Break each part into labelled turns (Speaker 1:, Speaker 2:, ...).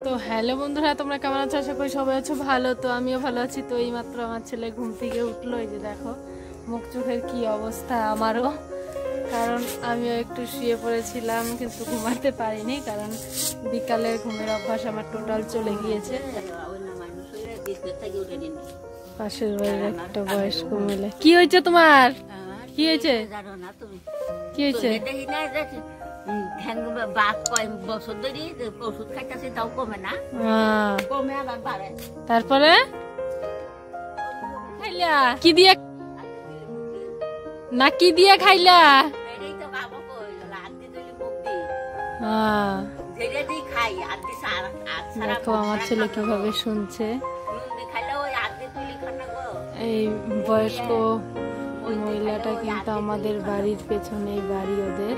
Speaker 1: তো হ্যালো বন্ধুরা, তোমরা কেমন আছো? আশা করি সবাই আছো ভালো। তো আমিও ভালো আছি। তো এইমাত্র আমার ছেলে ঘুম থেকে উঠলো। এই যে দেখো মুখ চোখের কি অবস্থা আমারও, কারণ আমিও একটু শুয়ে পড়েছিলাম কিন্তু ঘুমাতে পারিনি, কারণ বিকালের ঘুমের অভ্যাস আমার টোটাল চলে গিয়েছে। পাশের বাড়ির একটা বয়স্ক মহিলা। কি হয়েছে তোমার? কি হয়েছে? কি হয়েছে? তারপরে কি দিয়ে না কি দিয়ে খাইলা? দেখো আমার ছেলে কিভাবে শুনছে। এই বয়স্ক মহিলাটা কিন্তু আমাদের বাড়ির পেছনে বাড়ি ওদের।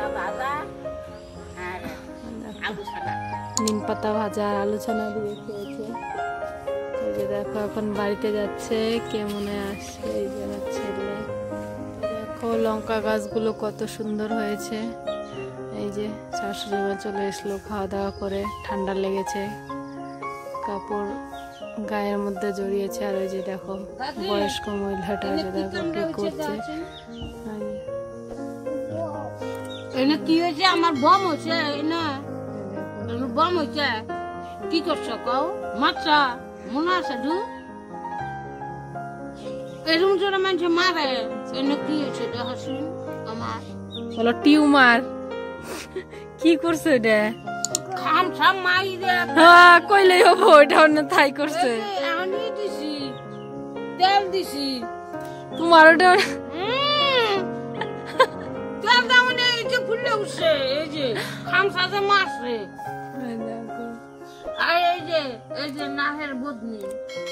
Speaker 1: নিম পাতা ভাজা আলু ছানা দিয়ে খেয়েছে। এই যে দেখো এখন বাড়িতে যাচ্ছে, কে মনে আসছে? এই যে আমার ছেলে। দেখো লঙ্কা গাছগুলো কত সুন্দর হয়েছে। এই যে শাশুড়ি মা চলে এসলো খাওয়া দাওয়া করে, ঠান্ডা লেগেছে, কাপড় গায়ের মধ্যে জড়িয়েছে। আর ওই যে দেখো বয়স্ক মহিলাটা যে দেখো কি করছে।
Speaker 2: কি হয়েছে? আমার বম হয়েছে না, বম হয়েছে। কি করছো কও? মারছা মনে আছে দু এরকম জোরে মানুষ মারে। এনে কি হয়েছে দেখছি আমার?
Speaker 1: বলো টিউমার। কি করছে এটা?
Speaker 2: খাম খাম মাই রে।
Speaker 1: হ্যাঁ কইলেই হবো, এটা অন্য থাই করছে।
Speaker 2: আমি দিছি তেল দিছি
Speaker 1: তোমার ওটা
Speaker 2: তেল দাও না। এই যে ফুলে উঠছে, এই যে খাম সাজে মারছে। আর এই যে নাহের বুদনি।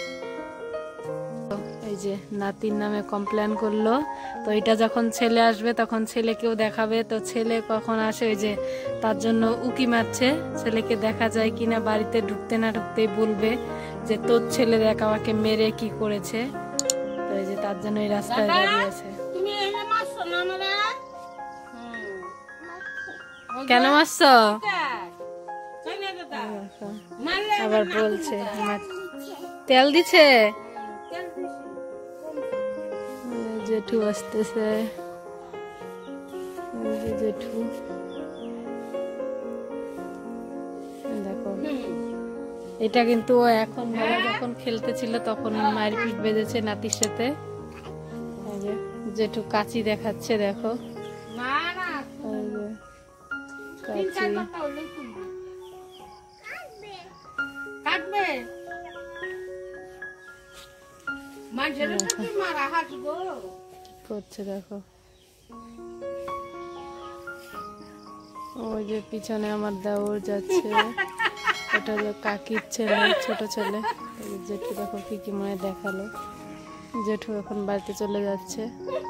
Speaker 1: এই যে নাতির নামে কমপ্লেন করলো। তো এটা যখন ছেলে আসবে তখন ছেলেকেও দেখাবে। তো ছেলে কখন আসে ওই যে তার জন্য উকি মারছে, ছেলেকে দেখা যায় কিনা। বাড়িতে ঢুকতে না ঢুকতেই বলবে যে তোর ছেলে দেখ আমাকে মেরে কি করেছে। তো এই যে তার জন্য এই রাস্তায় দাঁড়িয়ে আছে।
Speaker 2: তুমি এনে মারছো না আমারে?
Speaker 1: কেন মারছো? আবার বলছে তেল দিছে। জেঠু আসতেছে, জেঠু দেখো। এটা কিন্তু এখন যখন খেলতেছিল তখন মারপিট বেঁধেছে নাতির সাথে। জেঠু কাচি দেখাচ্ছে দেখো, কাচি। করছে দেখো। ওই যে পিছনে আমার দেওর যাচ্ছে, ওটা যে কাকির ছেলে, ছোট ছেলে। জেঠু দেখো কি কি মনে দেখালো। জেঠু এখন বাড়িতে চলে যাচ্ছে।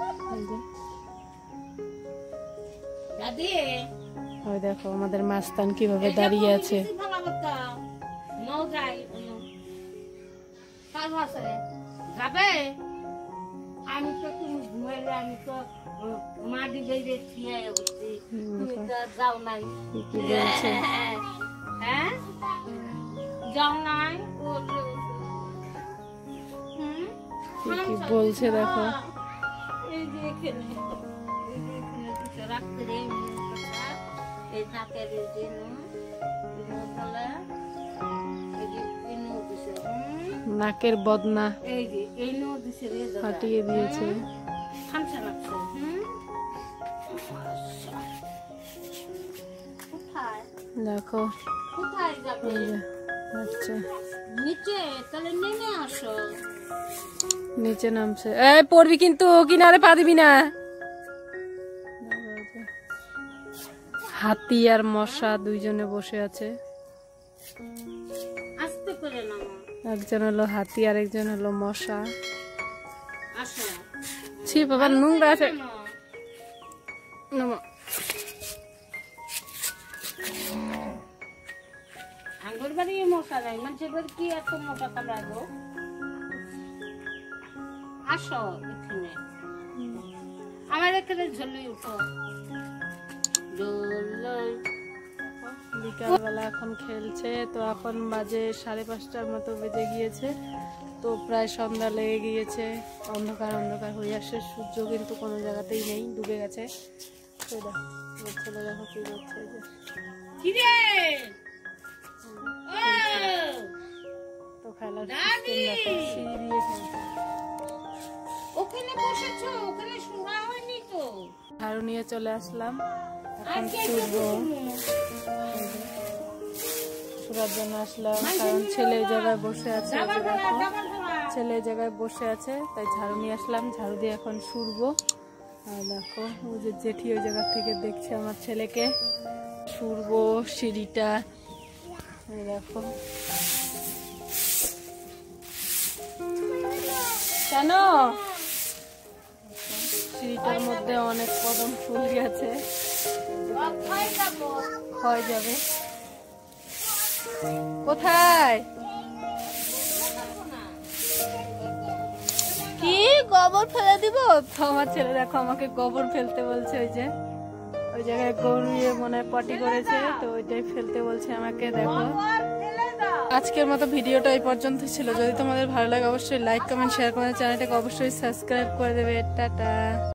Speaker 1: ওই দেখো আমাদের মাস্তান কিভাবে দাঁড়িয়ে আছে।
Speaker 2: আমি তো তুমি ঘুমাইলে, আমি তো মাটি বেড়ে খেয়ে উঠছি, তুমি তো যাও নাই। হ্যাঁ যাও নাই
Speaker 1: কি বলছে দেখো।
Speaker 2: এই যে এখানে রাখতে রে এই নাকের
Speaker 1: নাকের বদনা
Speaker 2: এই নো দিছে রে,
Speaker 1: ফাটিয়ে দিয়েছে।
Speaker 2: খামসা লাগছে। কোথায়
Speaker 1: দেখো
Speaker 2: কোথায় যাবে?
Speaker 1: আচ্ছা
Speaker 2: নিচে, তাহলে নেমে আসো।
Speaker 1: নিচে নামছে। এই পড়বি কিন্তু, কিনারে পা দিবি না। হাতি আর মশা দুইজনে বসে আছে।
Speaker 2: আস্তে করে নামো।
Speaker 1: একজন হলো হাতি আর একজন হলো মশা।
Speaker 2: আসো।
Speaker 1: ছি বাবা নোংরা আছে।
Speaker 2: আঙ্গুর বাড়ি মশা নাই, মানুষের বাড়ি কি এত মশা কামড়াবো? আসো এখানে, আমার এখানে ঝুলি উঠো।
Speaker 1: বিকালবেলা এখন খেলছে। তো এখন বাজে 5:30টার মতো বেজে গিয়েছে। তো প্রায় সন্ধ্যা লেগে গিয়েছে, অন্ধকার অন্ধকার হয়ে আসছে, সূর্য কিন্তু কোনো জায়গাতেই নেই, ডুবে গেছে। তো দেখো আমার ছেলে দেখো কি করছে, এই যে তো খেলার সিস্টেম দেখো, সিঁড়ি দিয়ে খেলছে।
Speaker 2: ওখানে বসেছো, ওখানে শোনা হয়নি তো।
Speaker 1: ঝাড়ু নিয়ে চলে আসলাম, এখন ছুটবো, ছুটার জন্য আসলাম কারণ ছেলে এই জায়গায় বসে আছে। ছেলে এই জায়গায় বসে আছে তাই ঝাড়ু নিয়ে আসলাম, ঝাড়ু দিয়ে এখন ছুটবো। আর দেখো ওই যে জেঠি ওই জায়গা থেকে দেখছে আমার ছেলেকে, ছুটবো সিঁড়িটা। দেখো কেন সিঁড়িটার মধ্যে অনেক কদম ফুল গেছে, ক্ষয় যাবে। কোথায় কি গোবর ফেলে দিব? তো আমার ছেলে দেখো আমাকে গোবর ফেলতে বলছে, ওই যে ওই জায়গায় গরু মনে হয় পটি করেছে, তো ওইটাই ফেলতে বলছে আমাকে। দেখো আজকের মতো ভিডিওটা এই পর্যন্ত ছিল। যদি তোমাদের ভালো লাগে অবশ্যই লাইক কমেন্ট শেয়ার করে চ্যানেলটাকে অবশ্যই সাবস্ক্রাইব করে দেবে। টাটা।